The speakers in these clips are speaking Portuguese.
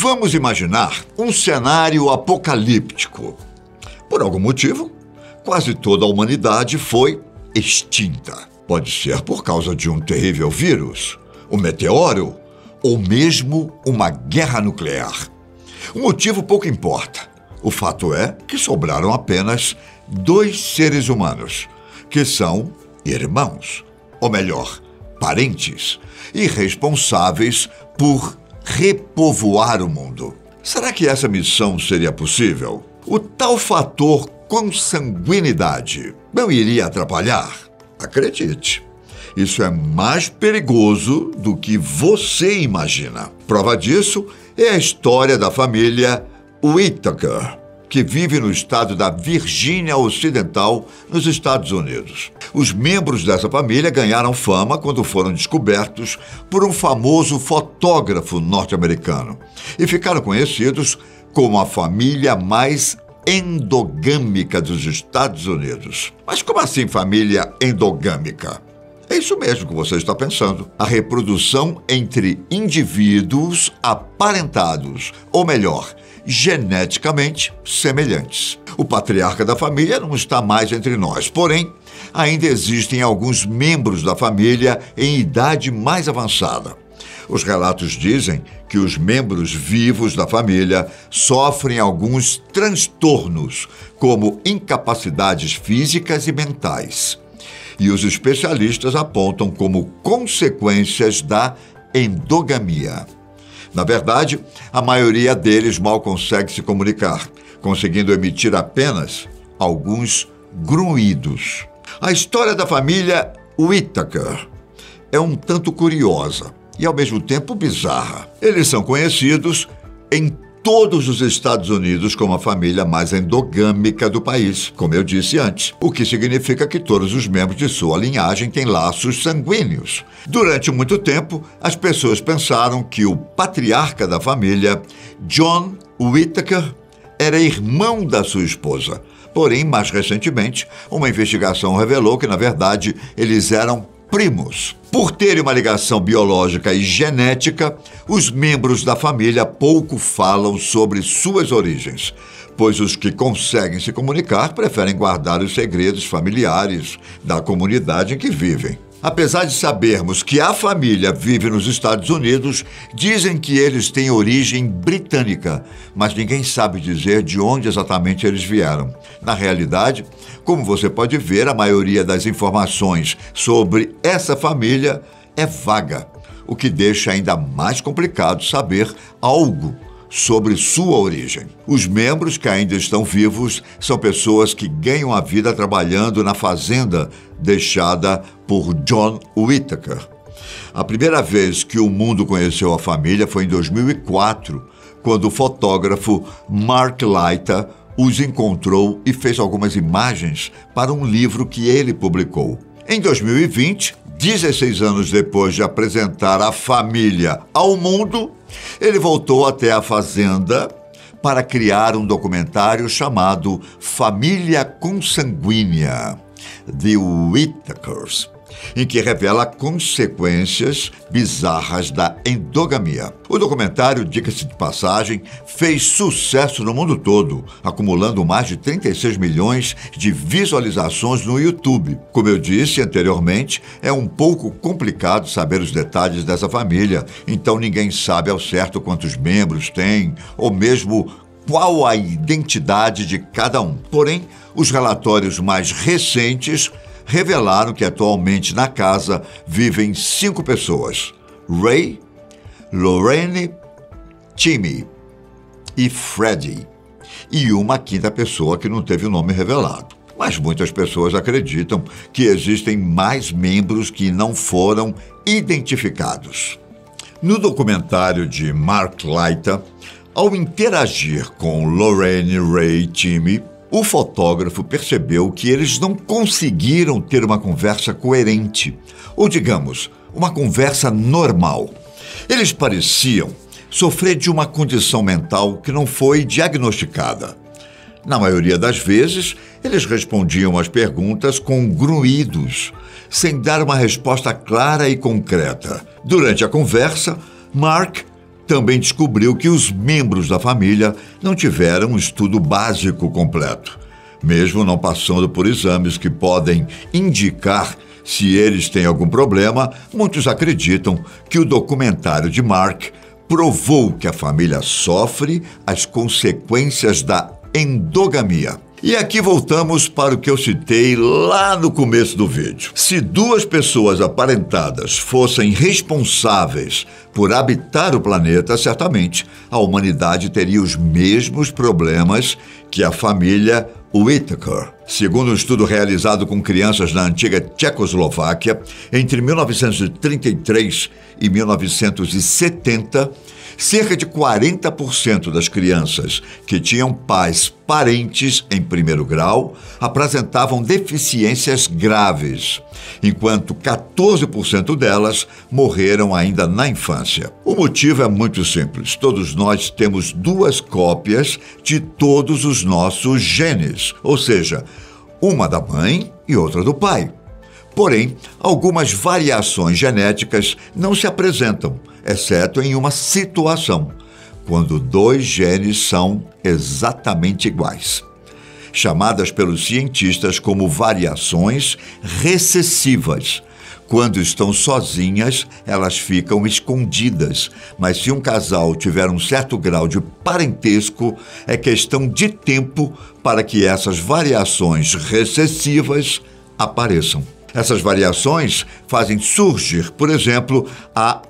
Vamos imaginar um cenário apocalíptico. Por algum motivo, quase toda a humanidade foi extinta. Pode ser por causa de um terrível vírus, um meteoro ou mesmo uma guerra nuclear. O motivo pouco importa. O fato é que sobraram apenas 2 seres humanos, que são irmãos, ou melhor, parentes, e responsáveis por repovoar o mundo. Será que essa missão seria possível? O tal fator consanguinidade não iria atrapalhar? Acredite, isso é mais perigoso do que você imagina. Prova disso é a história da família Whittaker, que vive no estado da Virgínia Ocidental, nos Estados Unidos. Os membros dessa família ganharam fama quando foram descobertos por um famoso fotógrafo norte-americano e ficaram conhecidos como a família mais endogâmica dos Estados Unidos. Mas como assim família endogâmica? É isso mesmo que você está pensando. A reprodução entre indivíduos aparentados, ou melhor, geneticamente semelhantes. O patriarca da família não está mais entre nós, porém, ainda existem alguns membros da família em idade mais avançada. Os relatos dizem que os membros vivos da família sofrem alguns transtornos, como incapacidades físicas e mentais. E os especialistas apontam como consequências da endogamia. Na verdade, a maioria deles mal consegue se comunicar, conseguindo emitir apenas alguns grunhidos. A história da família Whittaker é um tanto curiosa e, ao mesmo tempo, bizarra. Eles são conhecidos em todos os Estados Unidos como a família mais endogâmica do país, como eu disse antes, o que significa que todos os membros de sua linhagem têm laços sanguíneos. Durante muito tempo, as pessoas pensaram que o patriarca da família, John Whittaker, era irmão da sua esposa. Porém, mais recentemente, uma investigação revelou que, na verdade, eles eram primos. Por terem uma ligação biológica e genética, os membros da família pouco falam sobre suas origens, pois os que conseguem se comunicar preferem guardar os segredos familiares da comunidade em que vivem. Apesar de sabermos que a família vive nos Estados Unidos, dizem que eles têm origem britânica, mas ninguém sabe dizer de onde exatamente eles vieram. Na realidade, como você pode ver, a maioria das informações sobre essa família é vaga, o que deixa ainda mais complicado saber algo sobre sua origem. Os membros que ainda estão vivos são pessoas que ganham a vida trabalhando na fazenda deixada por John Whittaker. A primeira vez que o mundo conheceu a família foi em 2004, quando o fotógrafo Mark Leiter os encontrou e fez algumas imagens para um livro que ele publicou. Em 2020, 16 anos depois de apresentar a família ao mundo, ele voltou até a fazenda para criar um documentário chamado Família Consanguínea, The Whittakers, em que revela consequências bizarras da endogamia. O documentário, diga-se de passagem, fez sucesso no mundo todo, acumulando mais de 36 milhões de visualizações no YouTube. Como eu disse anteriormente, é um pouco complicado saber os detalhes dessa família, então ninguém sabe ao certo quantos membros tem, ou mesmo qual a identidade de cada um. Porém, os relatórios mais recentes revelaram que atualmente na casa vivem 5 pessoas: Ray, Lorraine, Timmy e Freddie, e uma quinta pessoa que não teve o nome revelado. Mas muitas pessoas acreditam que existem mais membros que não foram identificados. No documentário de Mark Leiter, ao interagir com Lorraine, Ray e Timmy, o fotógrafo percebeu que eles não conseguiram ter uma conversa coerente, ou digamos, uma conversa normal. Eles pareciam sofrer de uma condição mental que não foi diagnosticada. Na maioria das vezes, eles respondiam às perguntas com grunhidos, sem dar uma resposta clara e concreta. Durante a conversa, Mark também descobriu que os membros da família não tiveram um estudo básico completo, mesmo não passando por exames que podem indicar se eles têm algum problema. Muitos acreditam que o documentário de Mark provou que a família sofre as consequências da endogamia. E aqui voltamos para o que eu citei lá no começo do vídeo. Se duas pessoas aparentadas fossem responsáveis por habitar o planeta, certamente a humanidade teria os mesmos problemas que a família Whittaker. Segundo um estudo realizado com crianças na antiga Tchecoslováquia, entre 1933 e 1970, cerca de 40% das crianças que tinham pais parentes em primeiro grau apresentavam deficiências graves, enquanto 14% delas morreram ainda na infância. O motivo é muito simples. Todos nós temos duas cópias de todos os nossos genes, ou seja, uma da mãe e outra do pai. Porém, algumas variações genéticas não se apresentam, exceto em uma situação, quando dois genes são exatamente iguais, chamadas pelos cientistas como variações recessivas. Quando estão sozinhas, elas ficam escondidas, mas se um casal tiver um certo grau de parentesco, é questão de tempo para que essas variações recessivas apareçam. Essas variações fazem surgir, por exemplo, a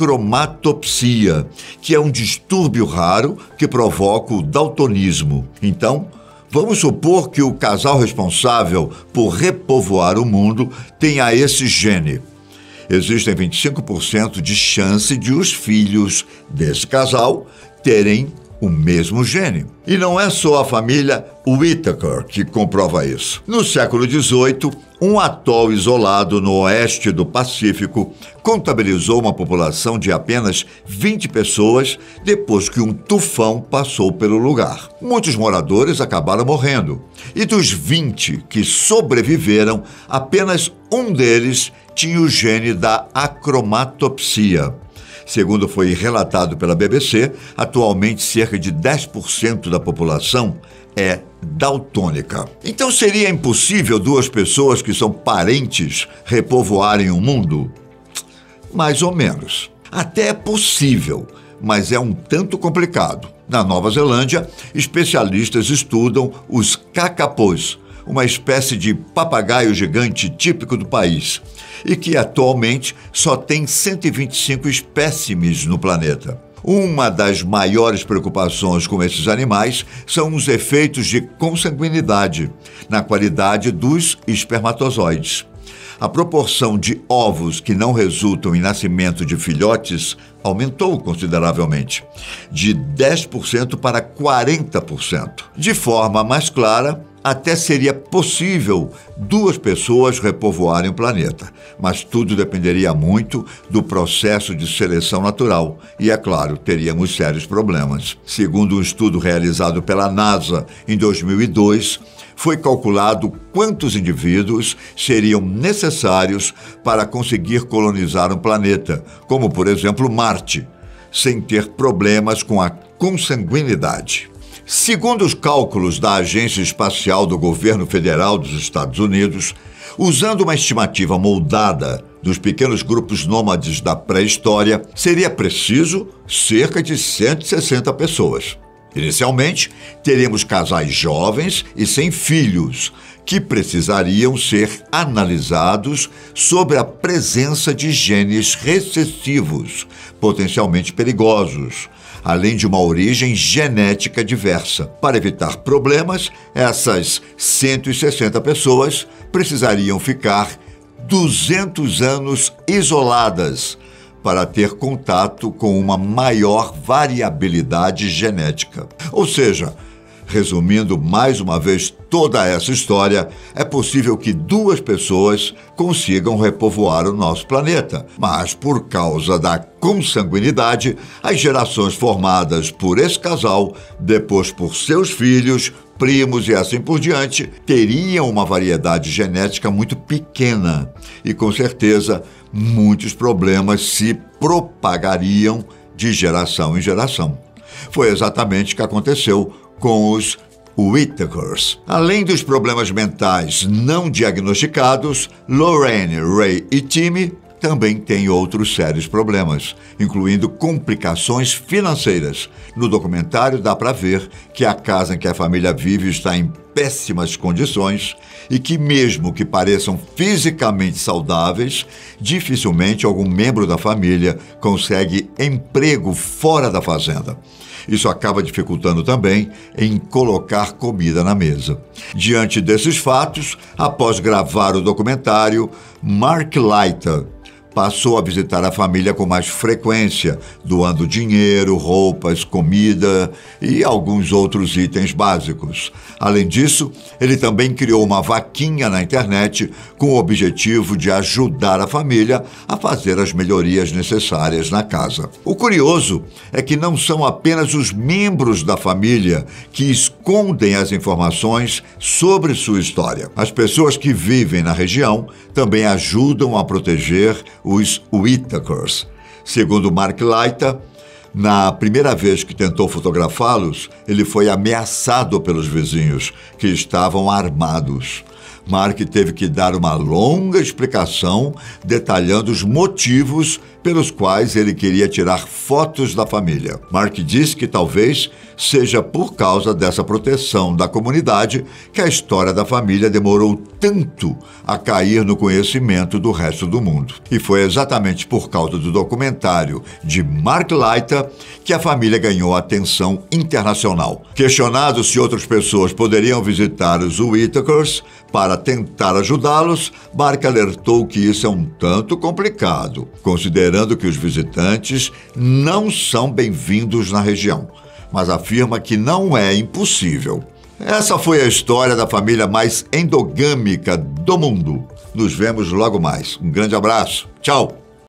acromatopsia, que é um distúrbio raro que provoca o daltonismo. Então, vamos supor que o casal responsável por repovoar o mundo tenha esse gene. Existem 25% de chance de os filhos desse casal terem o mesmo gene. E não é só a família Whittaker que comprova isso. No século XVIII, um atol isolado no oeste do Pacífico contabilizou uma população de apenas 20 pessoas depois que um tufão passou pelo lugar. Muitos moradores acabaram morrendo, e dos 20 que sobreviveram, apenas um deles tinha o gene da acromatopsia. Segundo foi relatado pela BBC, atualmente cerca de 10% da população é daltônica. Então seria impossível duas pessoas que são parentes repovoarem o mundo? Mais ou menos. Até é possível, mas é um tanto complicado. Na Nova Zelândia, especialistas estudam os kakapos, uma espécie de papagaio gigante típico do país, e que atualmente só tem 125 espécimes no planeta. Uma das maiores preocupações com esses animais são os efeitos de consanguinidade na qualidade dos espermatozoides. A proporção de ovos que não resultam em nascimento de filhotes aumentou consideravelmente, de 10% para 40%. De forma mais clara, até seria possível duas pessoas repovoarem o planeta, mas tudo dependeria muito do processo de seleção natural e, é claro, teríamos sérios problemas. Segundo um estudo realizado pela NASA em 2002, foi calculado quantos indivíduos seriam necessários para conseguir colonizar um planeta, como, por exemplo, Marte, sem ter problemas com a consanguinidade. Segundo os cálculos da Agência Espacial do Governo Federal dos Estados Unidos, usando uma estimativa moldada dos pequenos grupos nômades da pré-história, seria preciso cerca de 160 pessoas. Inicialmente, teríamos casais jovens e sem filhos, que precisariam ser analisados sobre a presença de genes recessivos, potencialmente perigosos, além de uma origem genética diversa. Para evitar problemas, essas 160 pessoas precisariam ficar 200 anos isoladas para ter contato com uma maior variabilidade genética. Ou seja, resumindo mais uma vez toda essa história, é possível que duas pessoas consigam repovoar o nosso planeta, mas por causa da consanguinidade, as gerações formadas por esse casal, depois por seus filhos, primos e assim por diante, teriam uma variedade genética muito pequena e, com certeza, muitos problemas se propagariam de geração em geração. Foi exatamente o que aconteceu com os Whittakers. Além dos problemas mentais não diagnosticados, Lorraine, Ray e Timmy também têm outros sérios problemas, incluindo complicações financeiras. No documentário dá para ver que a casa em que a família vive está em péssimas condições e que, mesmo que pareçam fisicamente saudáveis, dificilmente algum membro da família consegue emprego fora da fazenda. Isso acaba dificultando também em colocar comida na mesa. Diante desses fatos, após gravar o documentário, Mark Leiter passou a visitar a família com mais frequência, doando dinheiro, roupas, comida e alguns outros itens básicos. Além disso, ele também criou uma vaquinha na internet com o objetivo de ajudar a família a fazer as melhorias necessárias na casa. O curioso é que não são apenas os membros da família que escondem as informações sobre sua história. As pessoas que vivem na região também ajudam a proteger os Whittakers. Segundo Mark Leiter, na primeira vez que tentou fotografá-los, ele foi ameaçado pelos vizinhos, que estavam armados. Mark teve que dar uma longa explicação detalhando os motivos pelos quais ele queria tirar fotos da família. Mark disse que talvez seja por causa dessa proteção da comunidade que a história da família demorou tanto a cair no conhecimento do resto do mundo. E foi exatamente por causa do documentário de Mark Leiter que a família ganhou atenção internacional. Questionado se outras pessoas poderiam visitar os Whittakers para tentar ajudá-los, Mark alertou que isso é um tanto complicado, considerando que os visitantes não são bem-vindos na região, mas afirma que não é impossível. Essa foi a história da família mais endogâmica do mundo. Nos vemos logo mais. Um grande abraço. Tchau!